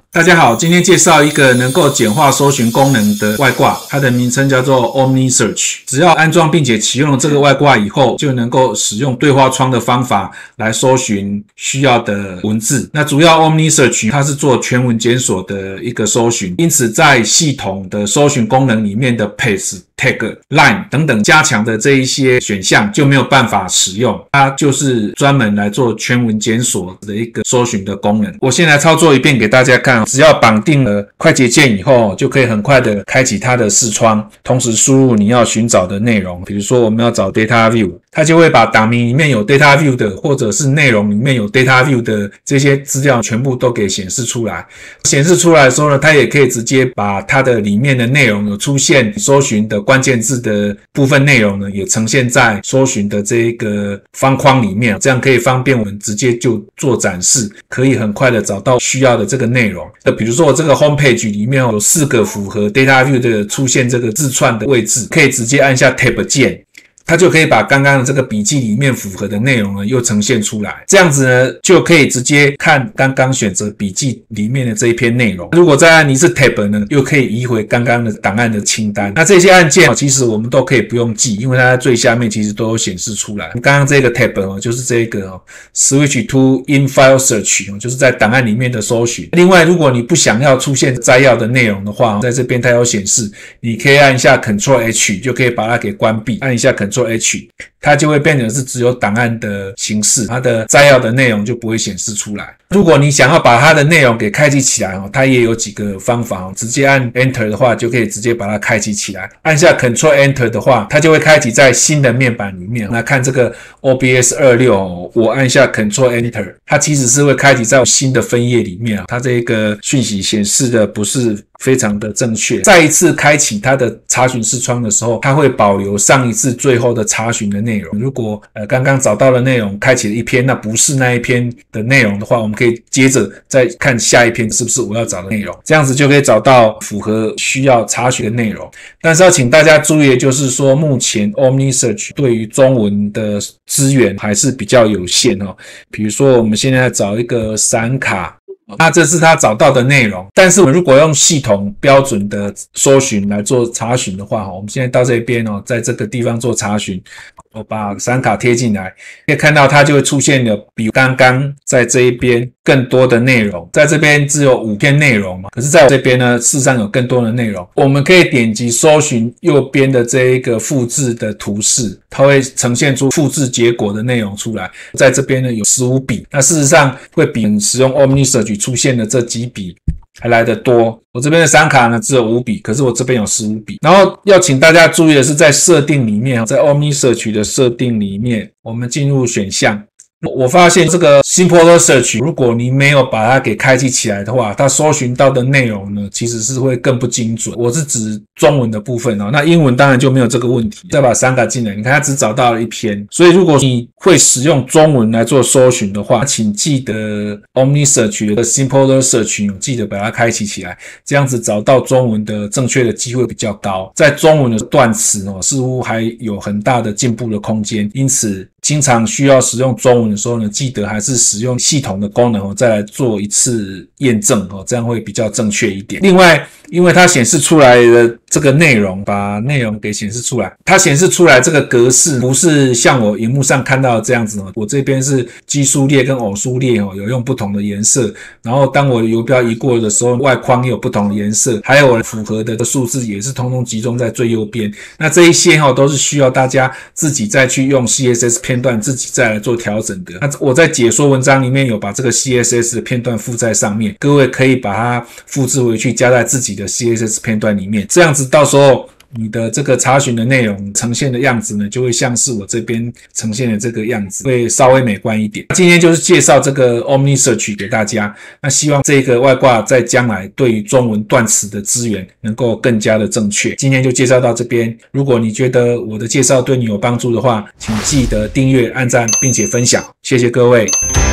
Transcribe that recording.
大家好，今天介绍一个能够简化搜寻功能的外挂，它的名称叫做 OmniSearch。只要安装并且启用了这个外挂以后，就能够使用对话窗的方法来搜寻需要的文字。那主要 OmniSearch 它是做全文检索的一个搜寻，因此在系统的搜寻功能里面的 Paste、Tag、Line 等等加强的这一些选项就没有办法使用，它就是专门来做全文检索的一个搜寻的功能。我先来操作一遍给大家看，只要绑定了快捷键以后，就可以很快的开启它的视窗，同时输入你要寻找的内容。比如说我们要找 Data View， 它就会把档名里面有 Data View 的，或者是内容里面有 Data View 的这些资料全部都给显示出来。显示出来的时候呢，它也可以直接把它的里面的内容有出现搜寻的关键字的部分内容呢，也呈现在搜寻的这一个方框里面，这样可以方便我们直接就做展示，可以很快的找到需要的这个内容。比如说我这个 homepage 里面有4个符合 data view 的出现这个字串的位置，可以直接按下 tab 键，它就可以把刚刚的这个笔记里面符合的内容呢又呈现出来，这样子呢就可以直接看刚刚选择笔记里面的这一篇内容。如果再按一次 tab 呢，又可以移回刚刚的档案的清单。那这些按键其实我们都可以不用记，因为它在最下面其实都有显示出来。刚刚这个 tab 就是这个switch to in file search， 就是在档案里面的搜寻。另外如果你不想要出现摘要的内容的话，在这边它有显示，你可以按一下 Ctrl H 就可以把它给关闭，按一下 Ctrl H， 它就会变成是只有档案的形式，它的摘要的内容就不会显示出来。如果你想要把它的内容给开启起来，它也有几个方法，直接按 Enter 的话就可以直接把它开启起来。按下 Ctrl Enter 的话，它就会开启在新的面板里面。来看这个 OBS 26，我按下 Ctrl Enter， 它其实是会开启在新的分页里面，它这个讯息显示的不是非常的正确。再一次开启它的查询视窗的时候，它会保留上一次最后的查询的内容。如果刚刚找到的内容开启了一篇，那不是那一篇的内容的话，我们可以接着再看下一篇是不是我要找的内容，这样子就可以找到符合需要查询的内容。但是要请大家注意的就是说，目前 OmniSearch 对于中文的资源还是比较有限哦。比如说我们现在找一个闪卡，那这是他找到的内容，但是我们如果用系统标准的搜寻来做查询的话，我们现在到这边在这个地方做查询，我把闪卡贴进来，可以看到它就会出现了比刚刚在这一边更多的内容。在这边只有5篇内容嘛，可是在我这边呢，事实上有更多的内容。我们可以点击搜寻右边的这一个复制的图示，它会呈现出复制结果的内容出来。在这边呢有15笔，那事实上会比使用 OmniSearch 出现的这几笔还来得多。我这边的闪卡呢只有5笔，可是我这边有15笔。然后要请大家注意的是，在设定里面，在 OmniSearch 的设定里面，我们进入选项，我发现这个 Simpler Search 如果你没有把它给开启起来的话，它搜寻到的内容呢其实是会更不精准。我是指中文的部分那英文当然就没有这个问题。再把闪卡进来，你看它只找到了1篇，所以如果你会使用中文来做搜寻的话，请记得 OmniSearch 的 Simpler Search 记得把它开启起来，这样子找到中文的正确的机会比较高。在中文的断词似乎还有很大的进步的空间，因此经常需要使用中文的时候呢，记得还是使用系统的功能再来做一次验证这样会比较正确一点。另外，因为它显示出来的这个内容，把内容给显示出来，它显示出来这个格式不是像我荧幕上看到的这样子我这边是奇数列跟偶数列有用不同的颜色，然后当我游标移过的时候，外框也有不同的颜色，还有符合的数字也是通通集中在最右边。那这一些都是需要大家自己再去用 CSS 片段自己再来做调整的。那我在解说文章里面有把这个 CSS 的片段附在上面，各位可以把它复制回去加在自己的 CSS 片段里面，这样子到时候你的这个查询的内容呈现的样子呢，就会像是我这边呈现的这个样子，会稍微美观一点。今天就是介绍这个 OmniSearch 给大家，那希望这个外挂在将来对于中文断词的资源能够更加的正确。今天就介绍到这边，如果你觉得我的介绍对你有帮助的话，请记得订阅、按赞并且分享，谢谢各位。